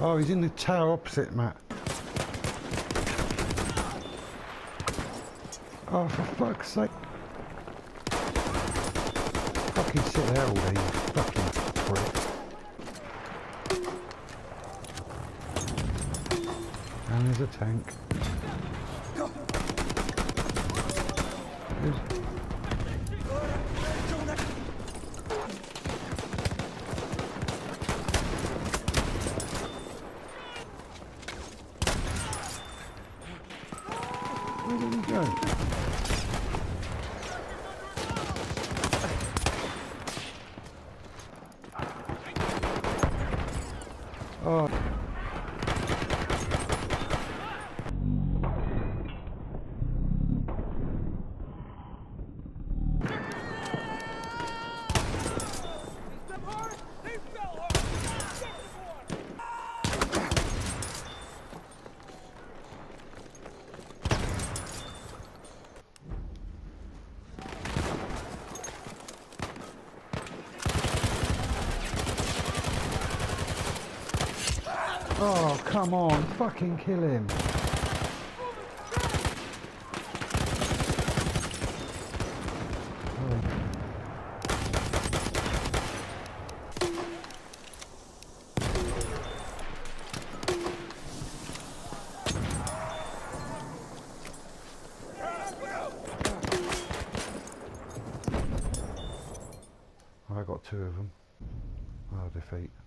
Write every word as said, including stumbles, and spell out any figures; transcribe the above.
Oh, he's in the tower opposite, Matt. Oh, for fuck's sake. Fucking sit there all day, you fucking prick. And there's a tank. There's Where did he go? Oh. Oh, come on, fucking kill him. Oh. I got two of them. Oh, defeat.